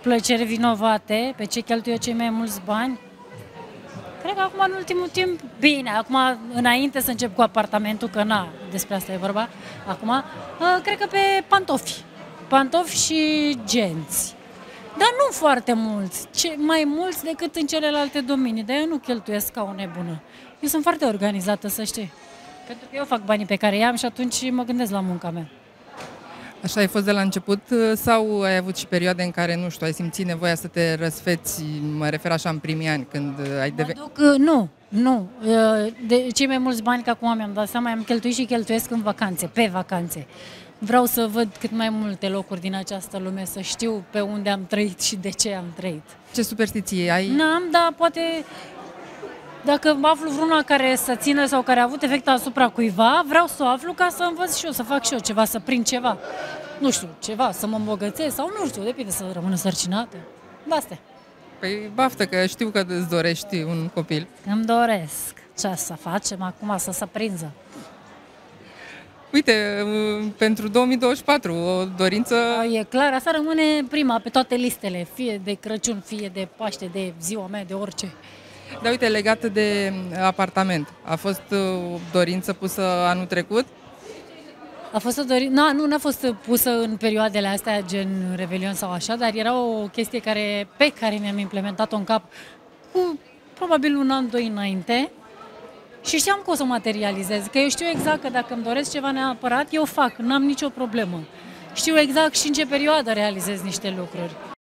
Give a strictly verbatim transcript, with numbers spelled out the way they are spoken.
plăceri vinovate, pe ce cheltuie cei mai mulți bani. Cred că acum, în ultimul timp, bine, acum, înainte să încep cu apartamentul, că na, despre asta e vorba, acum, cred că pe pantofi. Pantofi și genți. Dar nu foarte mulți, ce, mai mulți decât în celelalte domenii, dar eu nu cheltuiesc ca o nebună. Eu sunt foarte organizată, să știi. Pentru că eu fac banii pe care i-am și atunci mă gândesc la munca mea. Așa ai fost de la început sau ai avut și perioade în care, nu știu, ai simțit nevoia să te răsfeți, mă refer așa în primii ani, când ai devenit... Nu, nu. De cei mai mulți bani, că acum mi-am dat seama, am cheltuit și cheltuiesc în vacanțe, pe vacanțe. Vreau să văd cât mai multe locuri din această lume, să știu pe unde am trăit și de ce am trăit. Ce superstiție ai? N-am, dar poate... Dacă aflu vreuna care să țină sau care a avut efect asupra cuiva, vreau să o aflu ca să învăț și eu, să fac și eu ceva, să prind ceva. Nu știu, ceva, să mă îmbogățesc sau nu știu, depinde, să rămână sărcinată. Da, astea. Păi baftă, că știu că îți dorești un copil. Îmi doresc. Ce să facem acum, să se prinză. Uite, pentru două mii douăzeci și patru, o dorință... E clar, asta rămâne prima pe toate listele, fie de Crăciun, fie de Paște, de ziua mea, de orice. Dar uite, legat de apartament, a fost o dorință pusă anul trecut? A fost o dorință, nu, n-a fost pusă în perioadele astea, gen Revelion sau așa, dar era o chestie care, pe care mi-am implementat-o în cap cu probabil un an, doi înainte și știam că o să materializez, că eu știu exact că dacă îmi doresc ceva neapărat, eu fac, n-am nicio problemă. Știu exact și în ce perioadă realizez niște lucruri.